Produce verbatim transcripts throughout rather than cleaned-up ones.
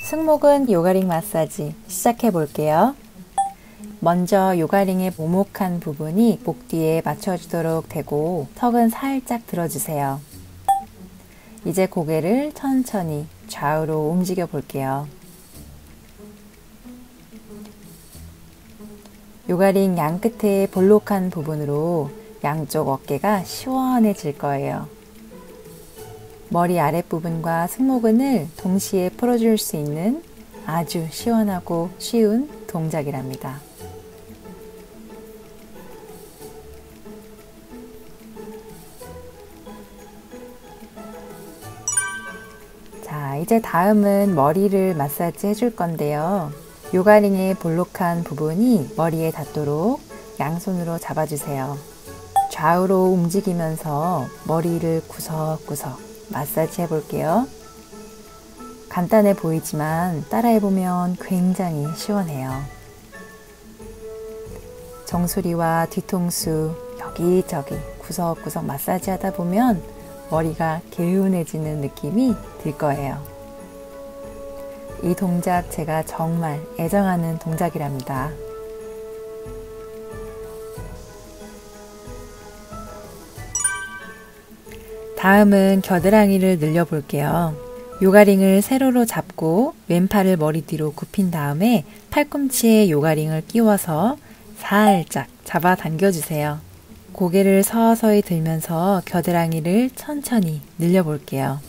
승모근 요가링 마사지 시작해 볼게요. 먼저 요가링의 오목한 부분이 목 뒤에 맞춰주도록 대고 턱은 살짝 들어주세요. 이제 고개를 천천히 좌우로 움직여 볼게요. 요가링 양 끝에 볼록한 부분으로 양쪽 어깨가 시원해질 거예요. 머리 아랫부분과 승모근을 동시에 풀어줄 수 있는 아주 시원하고 쉬운 동작이랍니다. 자, 이제 다음은 머리를 마사지 해줄 건데요. 요가링의 볼록한 부분이 머리에 닿도록 양손으로 잡아주세요. 좌우로 움직이면서 머리를 구석구석 마사지 해볼게요. 간단해 보이지만 따라해보면 굉장히 시원해요. 정수리와 뒤통수 여기저기 구석구석 마사지 하다 보면 머리가 개운해지는 느낌이 들 거예요. 이 동작 제가 정말 애정하는 동작이랍니다. 다음은 겨드랑이를 늘려 볼게요. 요가링을 세로로 잡고 왼팔을 머리 뒤로 굽힌 다음에 팔꿈치에 요가링을 끼워서 살짝 잡아 당겨주세요. 고개를 서서히 들면서 겨드랑이를 천천히 늘려 볼게요.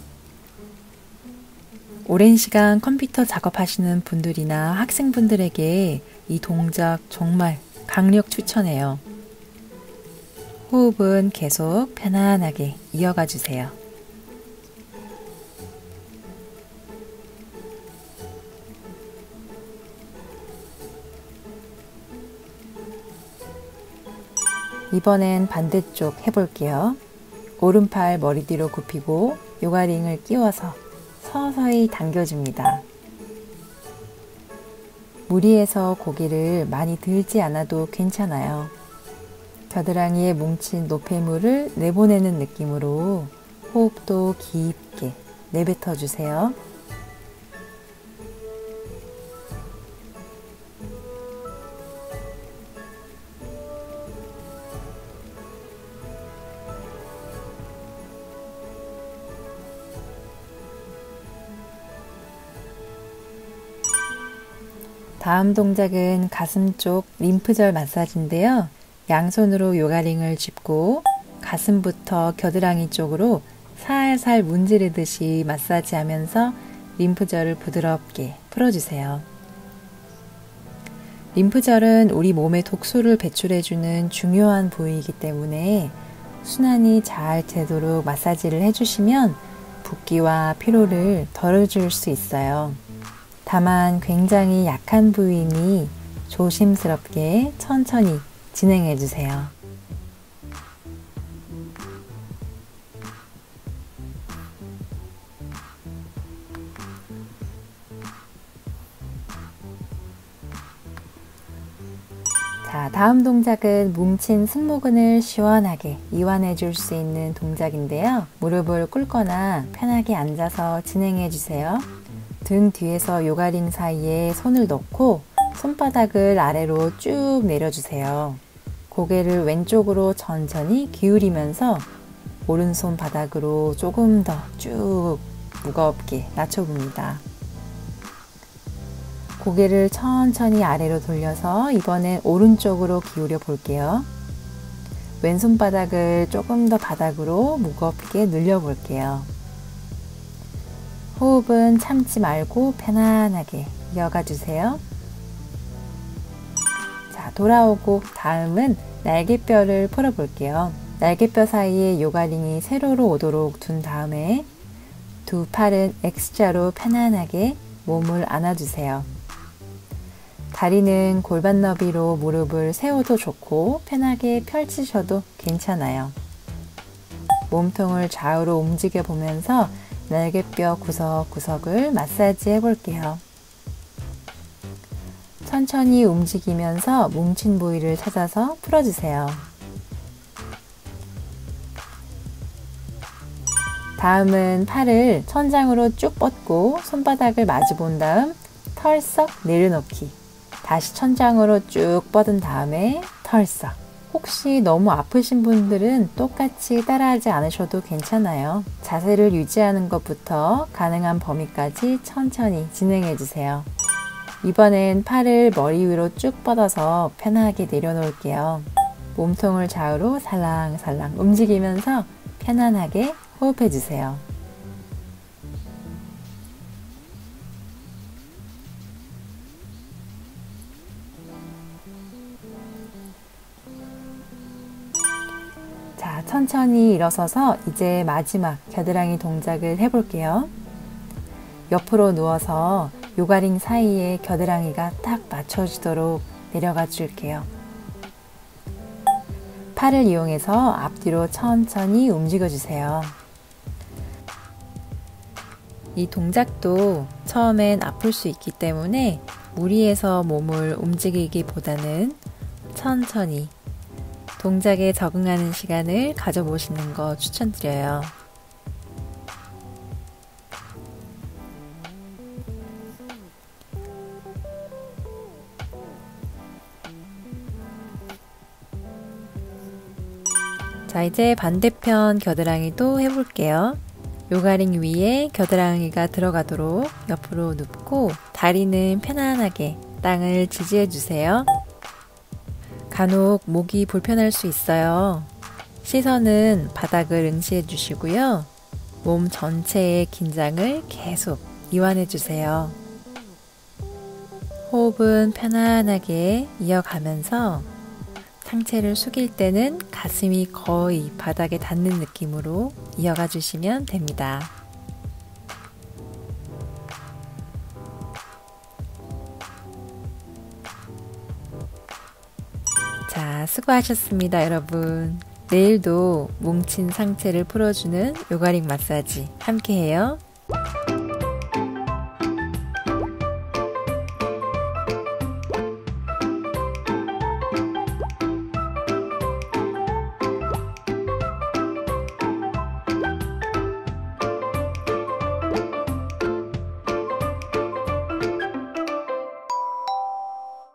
오랜 시간 컴퓨터 작업하시는 분들이나 학생분들에게 이 동작 정말 강력 추천해요. 호흡은 계속 편안하게 이어가 주세요. 이번엔 반대쪽 해볼게요. 오른팔 머리 뒤로 굽히고 요가링을 끼워서 서서히 당겨줍니다. 무리해서 고개를 많이 들지 않아도 괜찮아요. 겨드랑이에 뭉친 노폐물을 내보내는 느낌으로 호흡도 깊게 내뱉어 주세요. 다음 동작은 가슴 쪽 림프절 마사지인데요. 양손으로 요가링을 짚고 가슴부터 겨드랑이 쪽으로 살살 문지르듯이 마사지하면서 림프절을 부드럽게 풀어주세요. 림프절은 우리 몸에 독소를 배출해주는 중요한 부위이기 때문에 순환이 잘 되도록 마사지를 해주시면 붓기와 피로를 덜어줄 수 있어요. 다만 굉장히 약한 부위니 조심스럽게 천천히 진행해 주세요. 자, 다음 동작은 뭉친 승모근을 시원하게 이완해 줄 수 있는 동작인데요. 무릎을 꿇거나 편하게 앉아서 진행해 주세요. 등 뒤에서 요가링 사이에 손을 넣고 손바닥을 아래로 쭉 내려주세요. 고개를 왼쪽으로 천천히 기울이면서 오른손 바닥으로 조금 더 쭉 무겁게 낮춰봅니다. 고개를 천천히 아래로 돌려서 이번엔 오른쪽으로 기울여 볼게요. 왼손 바닥을 조금 더 바닥으로 무겁게 늘려 볼게요. 호흡은 참지 말고 편안하게 이어가 주세요. 자, 돌아오고 다음은 날개뼈를 풀어 볼게요. 날개뼈 사이에 요가링이 세로로 오도록 둔 다음에 두 팔은 X자로 편안하게 몸을 안아주세요. 다리는 골반 너비로 무릎을 세워도 좋고 편하게 펼치셔도 괜찮아요. 몸통을 좌우로 움직여 보면서 날개뼈 구석구석을 마사지 해볼게요. 천천히 움직이면서 뭉친 부위를 찾아서 풀어주세요. 다음은 팔을 천장으로 쭉 뻗고 손바닥을 마주 본 다음 털썩 내려놓기. 다시 천장으로 쭉 뻗은 다음에 털썩. 혹시 너무 아프신 분들은 똑같이 따라하지 않으셔도 괜찮아요. 자세를 유지하는 것부터 가능한 범위까지 천천히 진행해 주세요. 이번엔 팔을 머리 위로 쭉 뻗어서 편하게 내려놓을게요. 몸통을 좌우로 살랑살랑 움직이면서 편안하게 호흡해 주세요. 자, 천천히 일어서서 이제 마지막 겨드랑이 동작을 해볼게요. 옆으로 누워서 요가링 사이에 겨드랑이가 딱 맞춰지도록 내려가 줄게요. 팔을 이용해서 앞뒤로 천천히 움직여 주세요. 이 동작도 처음엔 아플 수 있기 때문에 무리해서 몸을 움직이기보다는 천천히 동작에 적응하는 시간을 가져보시는 거 추천드려요. 자, 이제 반대편 겨드랑이도 해볼게요. 요가링 위에 겨드랑이가 들어가도록 옆으로 눕고 다리는 편안하게 땅을 지지해 주세요. 간혹 목이 불편할 수 있어요. 시선은 바닥을 응시해 주시고요. 몸 전체의 긴장을 계속 이완해 주세요. 호흡은 편안하게 이어가면서 상체를 숙일 때는 가슴이 거의 바닥에 닿는 느낌으로 이어가 주시면 됩니다. 자, 수고하셨습니다, 여러분. 내일도 뭉친 상체를 풀어주는 요가링 마사지 함께 해요.